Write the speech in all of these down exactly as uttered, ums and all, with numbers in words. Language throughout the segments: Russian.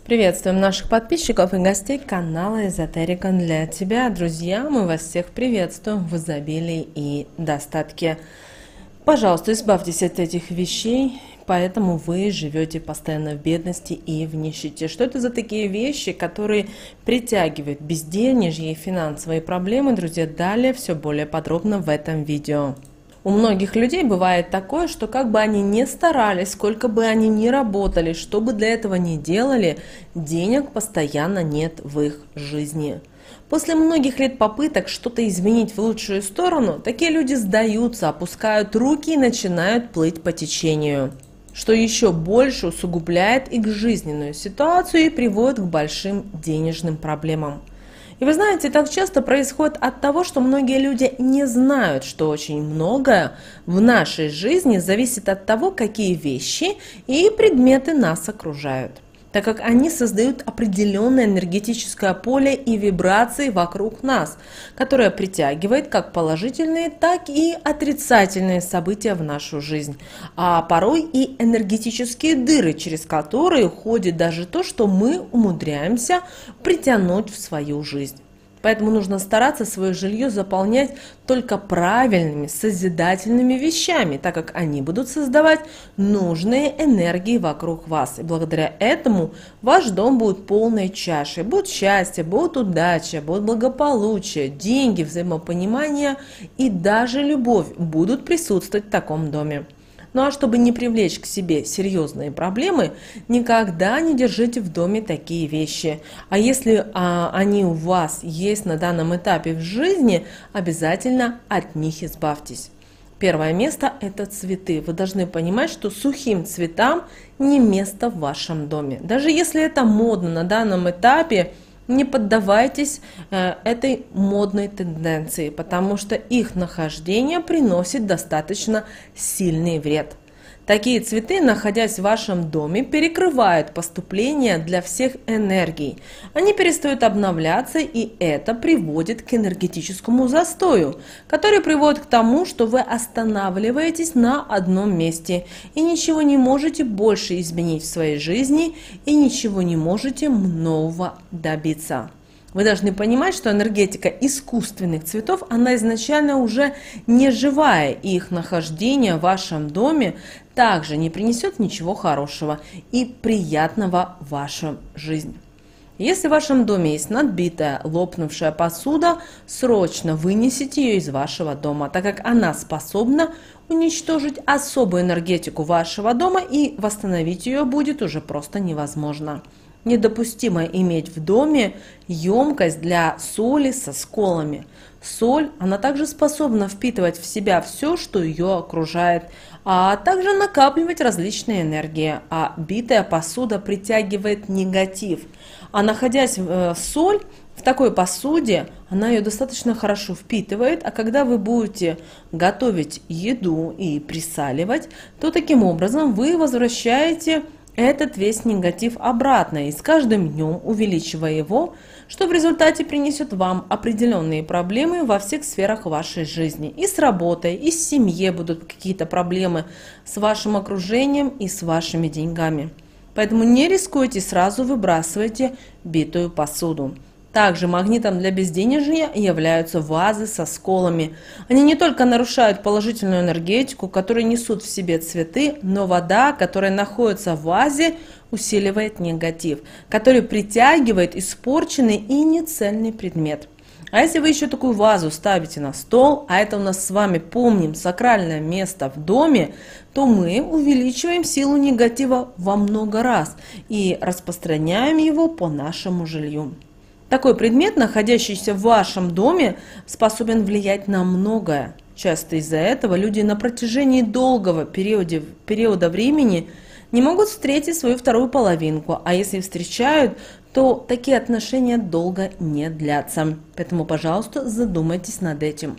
Приветствуем наших подписчиков и гостей канала Эзотерика для тебя. Друзья, мы вас всех приветствуем в изобилии и достатке. Пожалуйста, избавьтесь от этих вещей, поэтому вы живете постоянно в бедности и в нищете. Что это за такие вещи, которые притягивают безденежье и финансовые проблемы? Друзья, далее все более подробно в этом видео. У многих людей бывает такое, что как бы они ни старались, сколько бы они ни работали, что бы для этого ни делали, денег постоянно нет в их жизни. После многих лет попыток что-то изменить в лучшую сторону, такие люди сдаются, опускают руки и начинают плыть по течению, что еще больше усугубляет их жизненную ситуацию и приводит к большим денежным проблемам. И вы знаете, так часто происходит от того, что многие люди не знают, что очень многое в нашей жизни зависит от того, какие вещи и предметы нас окружают, так как они создают определенное энергетическое поле и вибрации вокруг нас, которое притягивает как положительные, так и отрицательные события в нашу жизнь, а порой и энергетические дыры, через которые ходит даже то, что мы умудряемся притянуть в свою жизнь. Поэтому нужно стараться свое жилье заполнять только правильными, созидательными вещами, так как они будут создавать нужные энергии вокруг вас. И благодаря этому ваш дом будет полной чашей. Будет счастье, будет удача, будет благополучие, деньги, взаимопонимание и даже любовь будут присутствовать в таком доме. Ну а чтобы не привлечь к себе серьезные проблемы, никогда не держите в доме такие вещи. А если а, они у вас есть на данном этапе в жизни, обязательно от них избавьтесь. Первое место – это цветы. Вы должны понимать, что сухим цветам не место в вашем доме. Даже если это модно на данном этапе, не поддавайтесь э, этой модной тенденции, потому что их нахождение приносит достаточно сильный вред. Такие цветы, находясь в вашем доме, перекрывают поступление для всех энергий. Они перестают обновляться, и это приводит к энергетическому застою, который приводит к тому, что вы останавливаетесь на одном месте и ничего не можете больше изменить в своей жизни и ничего не можете нового добиться. Вы должны понимать, что энергетика искусственных цветов, она изначально уже не живая, и их нахождение в вашем доме также не принесет ничего хорошего и приятного в вашу жизнь. Если в вашем доме есть надбитая, лопнувшая посуда, срочно вынесите ее из вашего дома, так как она способна уничтожить особую энергетику вашего дома, и восстановить ее будет уже просто невозможно. Недопустимо иметь в доме емкость для соли со сколами. Соль, она также способна впитывать в себя все, что ее окружает, а также накапливать различные энергии. А битая посуда притягивает негатив. А находясь в соль, в такой посуде, она ее достаточно хорошо впитывает, а когда вы будете готовить еду и присаливать, то таким образом вы возвращаете этот весь негатив обратно и с каждым днем увеличивая его, что в результате принесет вам определенные проблемы во всех сферах вашей жизни. И с работой, и с семьей будут какие-то проблемы, с вашим окружением и с вашими деньгами. Поэтому не рискуйте, сразу выбрасывайте битую посуду. Также магнитом для безденежья являются вазы со сколами. Они не только нарушают положительную энергетику, которую несут в себе цветы, но вода, которая находится в вазе, усиливает негатив, который притягивает испорченный и нецельный предмет. А если вы еще такую вазу ставите на стол, а это у нас с вами, помним, сакральное место в доме, то мы увеличиваем силу негатива во много раз и распространяем его по нашему жилью. Такой предмет, находящийся в вашем доме, способен влиять на многое. Часто из-за этого люди на протяжении долгого периода, периода времени не могут встретить свою вторую половинку, а если встречают, то такие отношения долго не длятся. Поэтому, пожалуйста, задумайтесь над этим.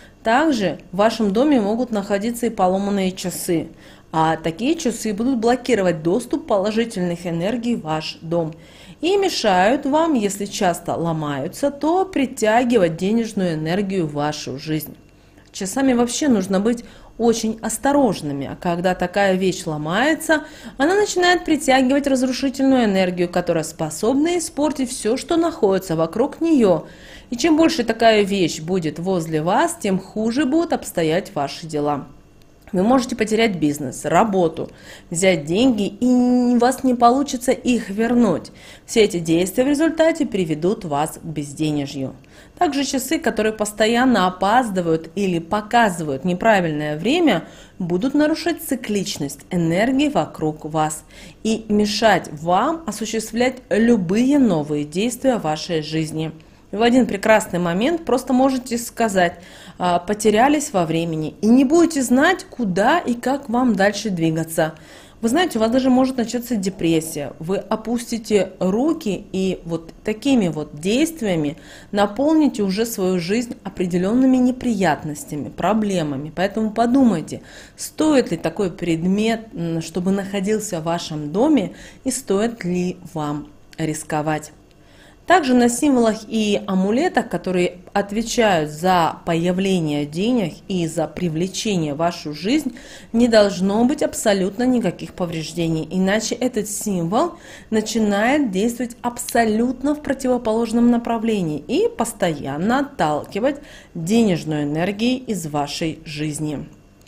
Также в вашем доме могут находиться и поломанные часы, а такие часы будут блокировать доступ положительных энергий в ваш дом и мешают вам, если часто ломаются, то притягивать денежную энергию в вашу жизнь. Часами вообще нужно быть очень осторожными. А когда такая вещь ломается, она начинает притягивать разрушительную энергию, которая способна испортить все, что находится вокруг нее. И чем больше такая вещь будет возле вас, тем хуже будут обстоять ваши дела. Вы можете потерять бизнес, работу, взять деньги, и у вас не получится их вернуть. Все эти действия в результате приведут вас к безденежью. Также часы, которые постоянно опаздывают или показывают неправильное время, будут нарушать цикличность энергии вокруг вас и мешать вам осуществлять любые новые действия в вашей жизни. И в один прекрасный момент просто можете сказать: потерялись во времени и не будете знать, куда и как вам дальше двигаться. Вы знаете, у вас даже может начаться депрессия. Вы опустите руки и вот такими вот действиями наполните уже свою жизнь определенными неприятностями, проблемами. Поэтому подумайте, стоит ли такой предмет, чтобы находился в вашем доме, и стоит ли вам рисковать. Также на символах и амулетах, которые отвечают за появление денег и за привлечение в вашу жизнь, не должно быть абсолютно никаких повреждений. Иначе этот символ начинает действовать абсолютно в противоположном направлении и постоянно отталкивать денежную энергию из вашей жизни.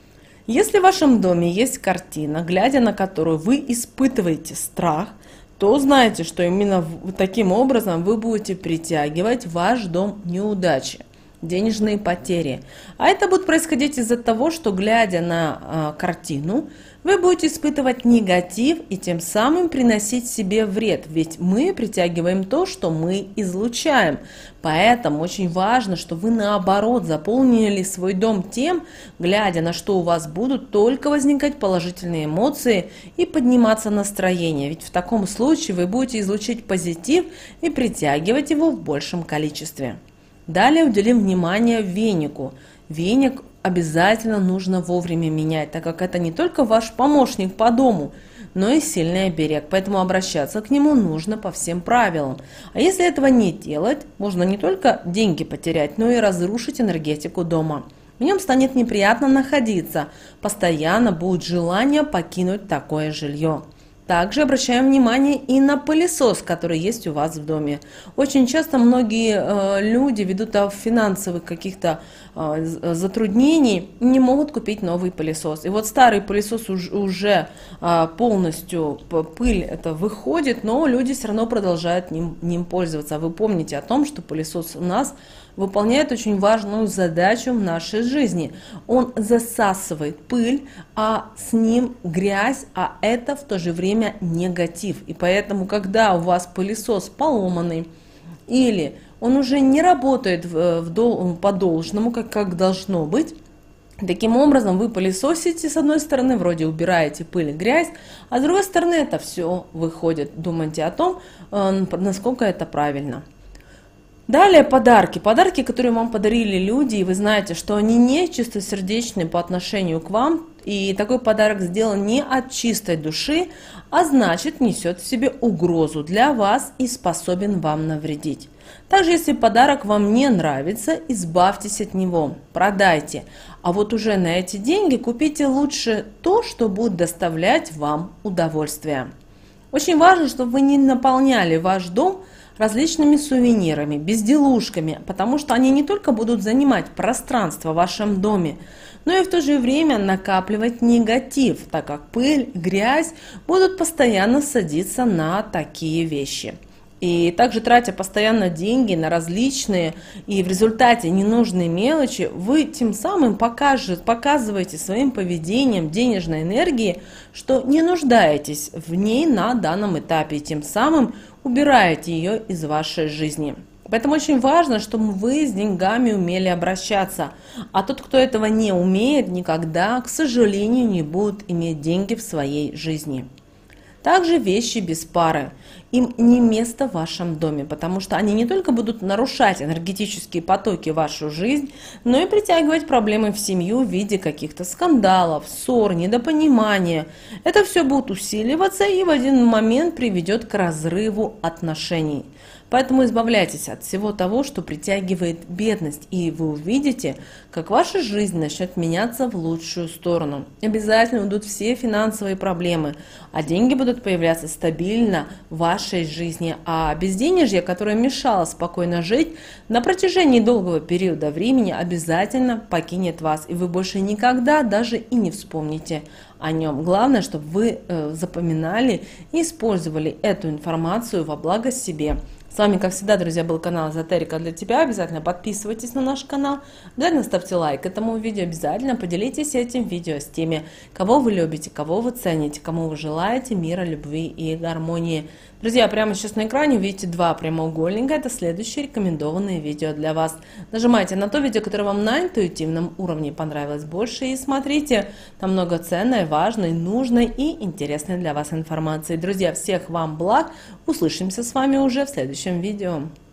Если в вашем доме есть картина, глядя на которую вы испытываете страх, то знайте, что именно таким образом вы будете притягивать в ваш дом неудачи, денежные потери. А это будет происходить из-за того, что, глядя на э, картину, вы будете испытывать негатив и тем самым приносить себе вред. Ведь мы притягиваем то, что мы излучаем. Поэтому очень важно, что вы наоборот заполнили свой дом тем, глядя на что у вас будут только возникать положительные эмоции и подниматься настроение. Ведь в таком случае вы будете излучить позитив и притягивать его в большем количестве. Далее уделим внимание венику. Веник обязательно нужно вовремя менять, так как это не только ваш помощник по дому, но и сильный оберег, поэтому обращаться к нему нужно по всем правилам. А если этого не делать, можно не только деньги потерять, но и разрушить энергетику дома. В нем станет неприятно находиться, постоянно будет желание покинуть такое жилье. Также обращаем внимание и на пылесос, который есть у вас в доме. Очень часто многие э, люди, ввиду финансовых каких-то э, затруднений, не могут купить новый пылесос. И вот старый пылесос уж, уже э, полностью пыль это выходит, но люди все равно продолжают ним, ним пользоваться. Вы помните о том, что пылесос у нас выполняет очень важную задачу в нашей жизни. Он засасывает пыль, а с ним грязь, а это в то же время негатив. И поэтому, когда у вас пылесос поломанный или он уже не работает в, в дол, по должному, как, как должно быть, таким образом вы пылесосите, с одной стороны, вроде убираете пыль и грязь, а с другой стороны это все выходит. Думайте о том, насколько это правильно. Далее подарки. Подарки, которые вам подарили люди, и вы знаете, что они не чистосердечны по отношению к вам, и такой подарок сделан не от чистой души, а значит несет в себе угрозу для вас и способен вам навредить. Также, если подарок вам не нравится, избавьтесь от него, продайте, а вот уже на эти деньги купите лучше то, что будет доставлять вам удовольствие. Очень важно, чтобы вы не наполняли ваш дом различными сувенирами, безделушками, потому что они не только будут занимать пространство в вашем доме, но и в то же время накапливать негатив, так как пыль, грязь будут постоянно садиться на такие вещи. И также, тратя постоянно деньги на различные и в результате ненужные мелочи, вы тем самым покажете, показываете своим поведением денежной энергии, что не нуждаетесь в ней на данном этапе, и тем самым убираете ее из вашей жизни. Поэтому очень важно, чтобы вы с деньгами умели обращаться. А тот, кто этого не умеет, никогда, к сожалению, не будет иметь деньги в своей жизни. Также вещи без пары. им не место в вашем доме, потому что они не только будут нарушать энергетические потоки в вашу жизнь, но и притягивать проблемы в семью в виде каких-то скандалов, ссор, недопонимания. Это все будет усиливаться и в один момент приведет к разрыву отношений. Поэтому избавляйтесь от всего того, что притягивает бедность, и вы увидите, как ваша жизнь начнет меняться в лучшую сторону. Обязательно уйдут все финансовые проблемы, а деньги будут появляться стабильно в вашей жизни. А безденежье, которое мешало спокойно жить на протяжении долгого периода времени, обязательно покинет вас, и вы больше никогда даже и не вспомните о нем. Главное, чтобы вы э, запоминали и использовали эту информацию во благо себе. С вами, как всегда, друзья, был канал Эзотерика для тебя. Обязательно подписывайтесь на наш канал, обязательно ставьте лайк этому видео, обязательно поделитесь этим видео с теми, кого вы любите, кого вы цените, кому вы желаете мира, любви и гармонии. Друзья, прямо сейчас на экране видите два прямоугольника, это следующие рекомендованные видео для вас. Нажимайте на то видео, которое вам на интуитивном уровне понравилось больше, и смотрите, там много ценной, важной, нужной и интересной для вас информации. Друзья, всех вам благ, услышимся с вами уже в следующем видео.